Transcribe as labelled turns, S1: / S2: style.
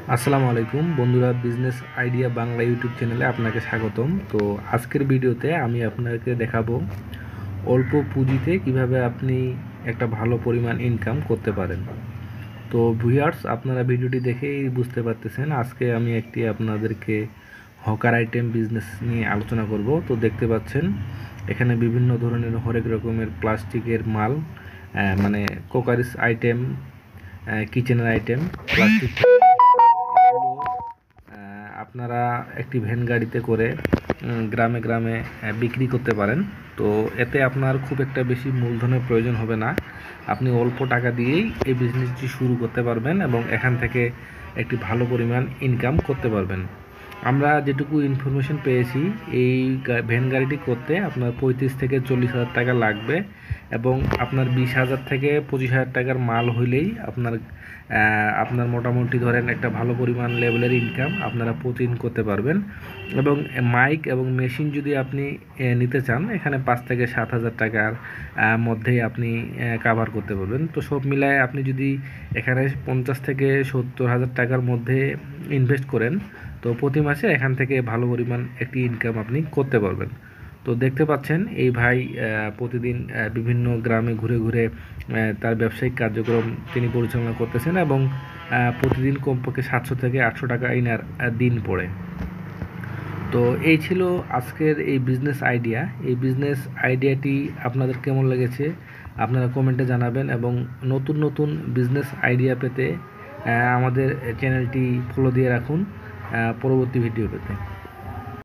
S1: আসসালামু আলাইকুম বন্ধুরা, বিজনেস আইডিয়া বাংলা ইউটিউব চ্যানেলে আপনাকে স্বাগতম। তো আজকের ভিডিওতে আমি আপনাকে দেখাবো অল্প পুঁজিতে কিভাবে আপনি একটা ভালো পরিমাণ ইনকাম করতে পারেন। তো ভিউয়ার্স, আপনারা ভিডিওটি দেখেই বুঝতে পারতেছেন আজকে আমি আপনাদেরকে হকার আইটেম বিজনেস নিয়ে আলোচনা করব। তো দেখতে পাচ্ছেন এখানে বিভিন্ন ধরনের হরেক রকমের প্লাস্টিকের মাল, মানে কোকারিস আইটেম, কিচেনের আইটেম, প্লাস্টিক আপনারা একটি ভ্যান গাড়িতে করে গ্রামে গ্রামে বিক্রি করতে পারেন। তো এতে আপনার খুব একটা বেশি মূলধনের প্রয়োজন হবে না। আপনি অল্প টাকা দিয়েই এই বিজনেসটি শুরু করতে পারবেন এবং এখান থেকে একটি ভালো পরিমাণ ইনকাম করতে পারবেন। আমরা যেটুকু ইনফরমেশন পেয়েছি, এই ভ্যান গাড়িটি করতে আপনার 35 থেকে 40,000 টাকা লাগবে এবং আপনার 20,000 থেকে 25,000 টাকার মাল হইলেই আপনার মোটামুটি ধরেন একটা ভালো পরিমাণ লেভেলের ইনকাম আপনারা প্রতিদিন করতে পারবেন। এবং মাইক এবং মেশিন যদি আপনি নিতে চান, এখানে 5 থেকে 7,000 টাকার মধ্যেই আপনি কাভার করতে পারবেন। তো সব মিলায় আপনি যদি এখানে 50 থেকে 70,000 টাকার মধ্যে ইনভেস্ট করেন, তো প্রতি মাসে এখান থেকে ভালো পরিমাণ একটি ইনকাম আপনি করতে পারবেন। তো দেখতে পাচ্ছেন এই ভাই প্রতিদিন বিভিন্ন গ্রামে ঘুরে ঘুরে তার ব্যবসায়িক কার্যক্রম তিনি পরিচালনা করতেছেন এবং প্রতিদিন কমপক্ষে 700 থেকে 800 টাকা ইনার দিন পড়ে। তো এই ছিল আজকের এই বিজনেস আইডিয়া। এই বিজনেস আইডিয়াটি আপনাদের কেমন লেগেছে আপনারা কমেন্টে জানাবেন এবং নতুন নতুন বিজনেস আইডিয়া পেতে আমাদের চ্যানেলটি ফলো দিয়ে রাখুন পরবর্তী ভিডিও পেতে।